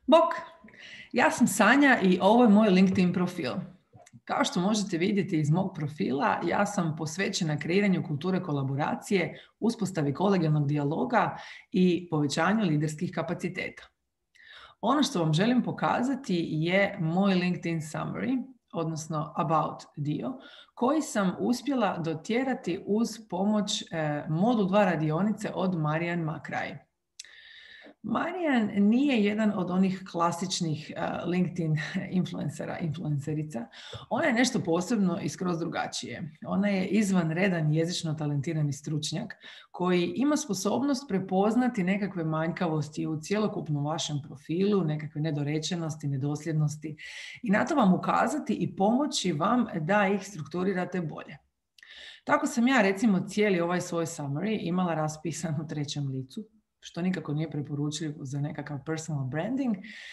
Bok, ja sam Sanja i ovo je moj LinkedIn profil. Kao što možete vidjeti iz mog profila, ja sam posvećena kreiranju kulture kolaboracije, uspostavi kolegijalnog dijaloga i povećanju liderskih kapaciteta. Ono što vam želim pokazati je moj LinkedIn summary, odnosno about dio, koji sam uspjela dotjerati uz pomoć Modul 2 radionice od Marijan Makraj. Marijan nije jedan od onih klasičnih LinkedIn influencerica. Ona je nešto posebno i skroz drugačije. Ona je izvanredan jezično talentirani stručnjak koji ima sposobnost prepoznati nekakve manjkavosti u cjelokupnom vašem profilu, nekakve nedorečenosti, nedosljednosti i na to vam ukazati i pomoći vam da ih strukturirate bolje. Tako sam ja recimo cijeli ovaj svoj summary imala raspisan u trećem licu, što nikako nije preporučljivo za nekakav personal branding.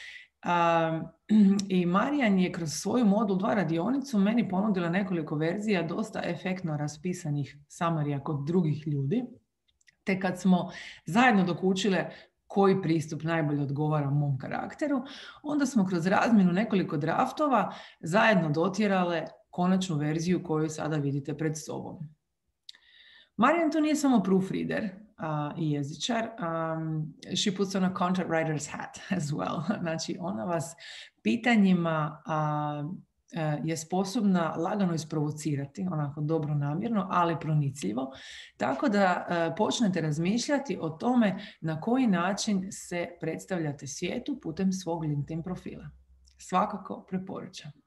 I Marijan je kroz svoju Modul 2 radionicu meni ponudila nekoliko verzija dosta efektno raspisanih summarija kod drugih ljudi. Te kad smo zajedno dokučile koji pristup najbolje odgovara mom karakteru, onda smo kroz razmjenu nekoliko draftova zajedno dotjerale konačnu verziju koju sada vidite pred sobom. Marijan to nije samo proofreader i jezičar. She puts on a content writer's hat as well. Znači, ona vas pitanjima je sposobna lagano isprovocirati, onako dobro namjerno, ali pronicljivo, tako da počnete razmišljati o tome na koji način se predstavljate svijetu putem svog LinkedIn profila. Svakako preporučam.